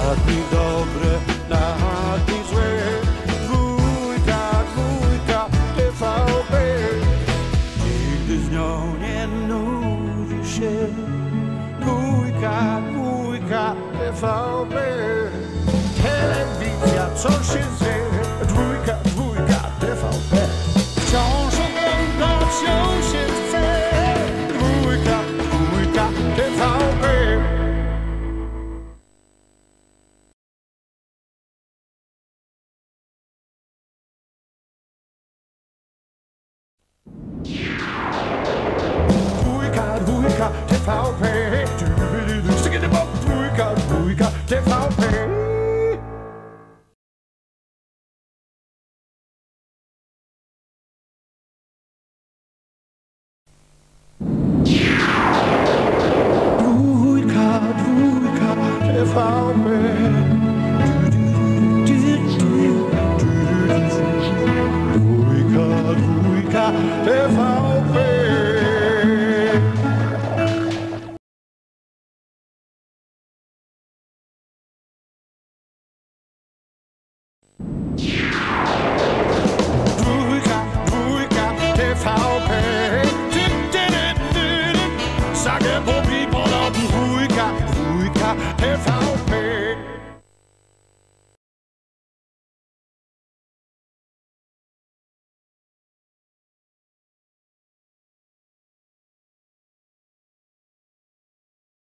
Na dni dobre, na dni złe. Dwójka, TVP. Nigdy z nią nie nudzi się. Dwójka, TVP. Telewizja, co się dzieje? Dwójka, TVP. Wciąż oglądać ją się chce. Dwójka, TVP. Dwójka, TVP. Dwójka, TVP. Dwójka, TVP. Sage po people, dwójka, TVP.